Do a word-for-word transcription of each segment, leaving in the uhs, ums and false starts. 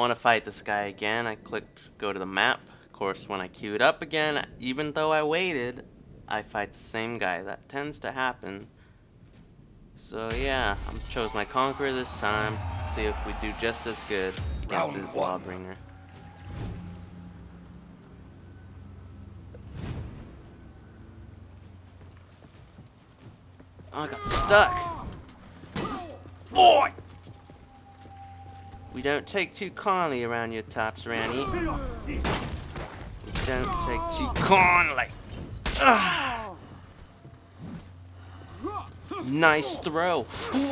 want to fight this guy again, I clicked go to the map. Of course, when I queued up again, even though I waited, I fight the same guy. That tends to happen. So yeah, I chose my Conqueror this time. See if we do just as good against his Lawbringer. Oh, I got stuck. Boy! We don't take too kindly around your tops, Ranny. We don't take too kindly. Ugh. Nice throw.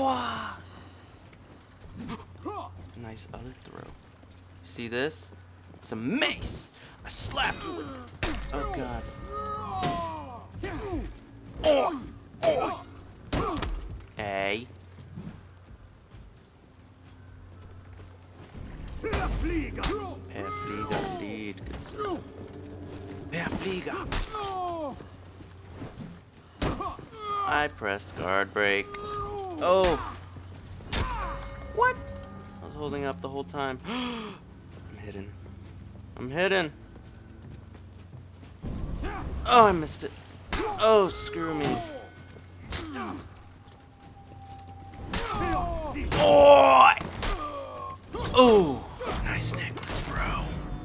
Nice other throw. See this? It's a mace. I slapped you with it. Oh god. Oh! Oh! Hey. Per Flieger, indeed. Good stuff. Per Flieger. I pressed guard break. Oh! What? I was holding up the whole time. I'm hidden. I'm hidden. Oh, I missed it. Oh, screw me. Oh! Oh! Nice necklace, bro.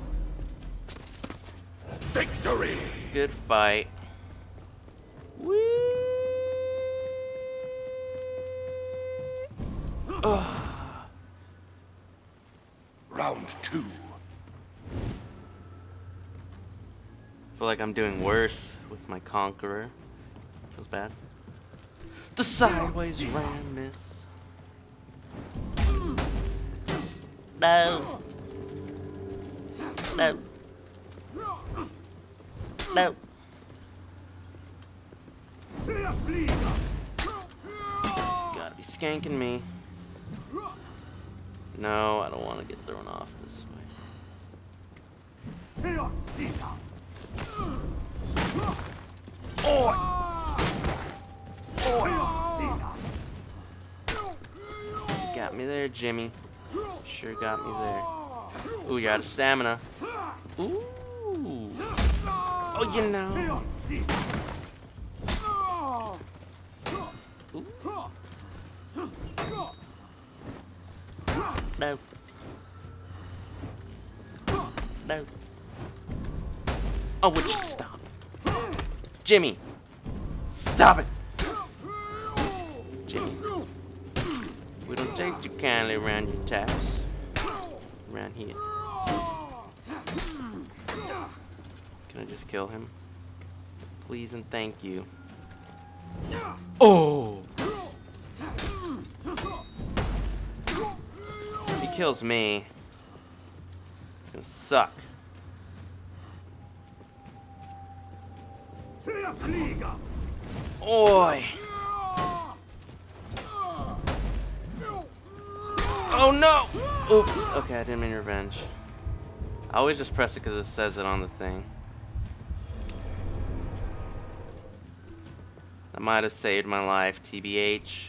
Victory! Good fight. Whee! Oh. Round two. I feel like I'm doing worse with my Conqueror. Feels bad. The sideways ram miss. No. No. No. Gotta be skanking me. No, I don't want to get thrown off this way. Oh! Oh! Got me there, Jimmy. Sure got me there. Ooh, you're out of stamina. Ooh. Oh, you know. Ooh. No. No. Oh, would you stop? Jimmy. Stop it. Jimmy. We don't take too kindly around your taps. Around here. Can I just kill him? Please and thank you. Oh! If he kills me, it's gonna suck. Oi! Oh no! Oops. Okay, I didn't mean revenge. I always just press it because it says it on the thing. That might have saved my life, T B H.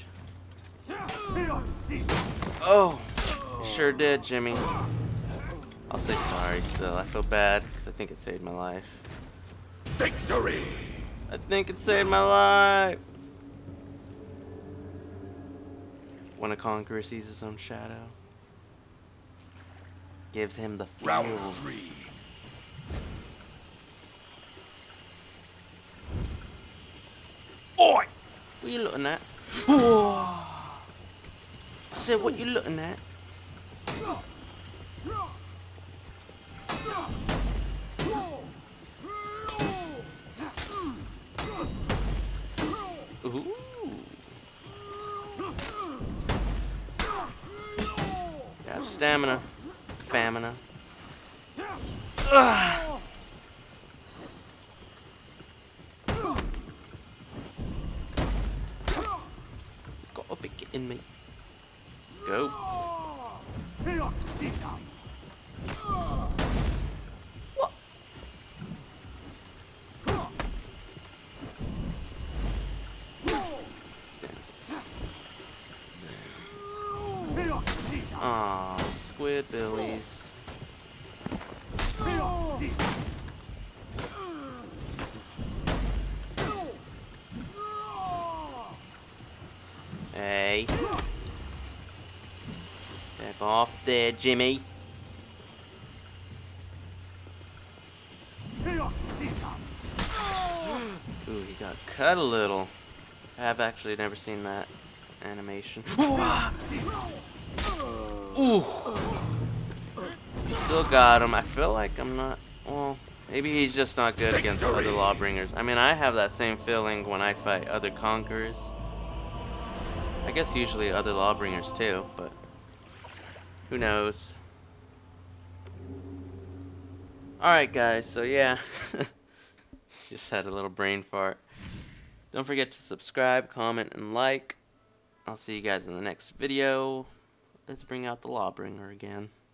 Oh! It sure did, Jimmy. I'll say sorry still. I feel bad because I think it saved my life. Victory! I think it saved my life! When a conqueror sees his own shadow, gives him the feels. Round three. Oi! What you looking at? I said, what you looking at? Ooh. Got stamina. Famina. Ugh. Gotta be kidding me. Let's go. What? Aw, Squidbillies. way. Back off there, Jimmy. Ooh, he got cut a little. I have actually never seen that animation. Ooh! Still got him. I feel like I'm not... Well, maybe he's just not good against other Lawbringers. I mean, I have that same feeling when I fight other Conquerors. I guess usually other Lawbringers too, but... Who knows? Alright guys, so yeah. Just had a little brain fart. Don't forget to subscribe, comment, and like. I'll see you guys in the next video. Let's bring out the Lawbringer again.